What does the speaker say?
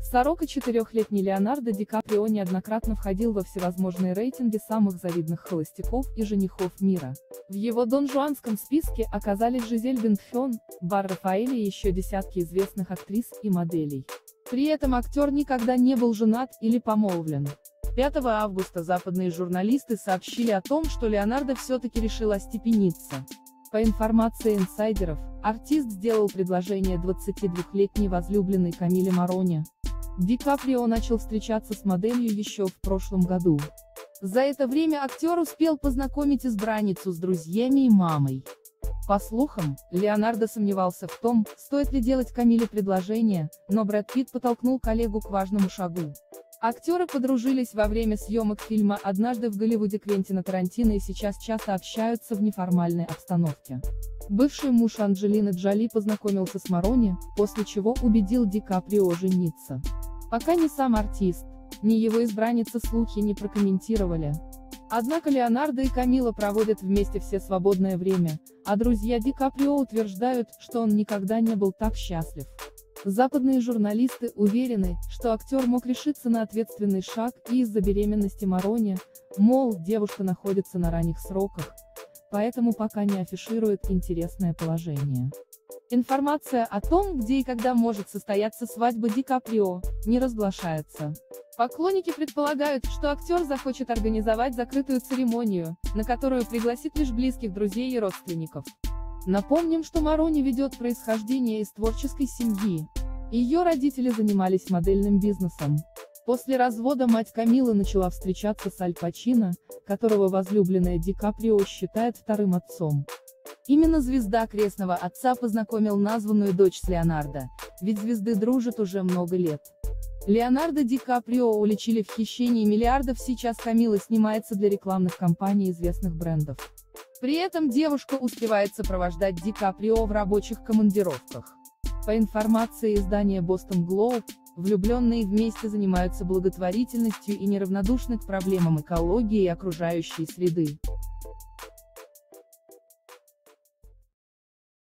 44-летний Леонардо Ди Каприо неоднократно входил во всевозможные рейтинги самых завидных холостяков и женихов мира. В его донжуанском списке оказались Жизель Bündchen, Барбара Рафаэль и еще десятки известных актрис и моделей. При этом актер никогда не был женат или помолвлен. 5 августа западные журналисты сообщили о том, что Леонардо все-таки решил остепениться. По информации инсайдеров, артист сделал предложение 22-летней возлюбленной Камиле Мароне. Ди Каприо начал встречаться с моделью еще в прошлом году. За это время актер успел познакомить избранницу с друзьями и мамой. По слухам, Леонардо сомневался в том, стоит ли делать Камиле предложение, но Брэд Питт подтолкнул коллегу к важному шагу. Актеры подружились во время съемок фильма «Однажды в Голливуде» Квентина Тарантино и сейчас часто общаются в неформальной обстановке. Бывший муж Анджелины Джоли познакомился с Мароне, после чего убедил Ди Каприо жениться. Пока ни сам артист, ни его избранница слухи не прокомментировали. Однако Леонардо и Камила проводят вместе все свободное время, а друзья Ди Каприо утверждают, что он никогда не был так счастлив. Западные журналисты уверены, что актер мог решиться на ответственный шаг и из-за беременности Мароне, мол, девушка находится на ранних сроках, поэтому пока не афиширует интересное положение. Информация о том, где и когда может состояться свадьба Ди Каприо, не разглашается. Поклонники предполагают, что актер захочет организовать закрытую церемонию, на которую пригласит лишь близких друзей и родственников. Напомним, что Мароне ведет происхождение из творческой семьи. Ее родители занимались модельным бизнесом. После развода мать Камилы начала встречаться с Аль Пачино, которого возлюбленная Ди Каприо считает вторым отцом. Именно звезда крестного отца познакомил названную дочь с Леонардо, ведь звезды дружат уже много лет. Леонардо Ди Каприо уличили в хищении миллиардов. Сейчас Камила снимается для рекламных кампаний известных брендов. При этом девушка успевает сопровождать Ди Каприо в рабочих командировках. По информации издания Boston Globe, влюбленные вместе занимаются благотворительностью и неравнодушны к проблемам экологии и окружающей среды.